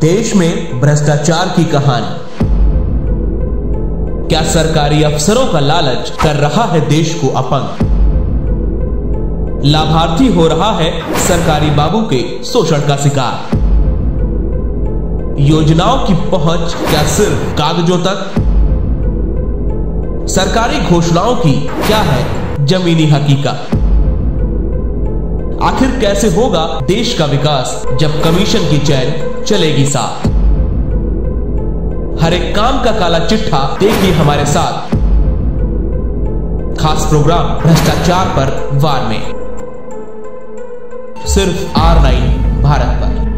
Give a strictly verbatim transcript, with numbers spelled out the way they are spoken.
देश में भ्रष्टाचार की कहानी। क्या सरकारी अफसरों का लालच कर रहा है देश को अपंग? लाभार्थी हो रहा है सरकारी बाबू के शोषण का शिकार। योजनाओं की पहुंच क्या सिर्फ कागजों तक? सरकारी घोषणाओं की क्या है जमीनी हकीकत? आखिर कैसे होगा देश का विकास जब कमीशन की चैन चलेगी साथ? हर एक काम का काला चिट्ठा देखिए हमारे साथ। खास प्रोग्राम भ्रष्टाचार पर वार में, सिर्फ आर नाइन भारत पर।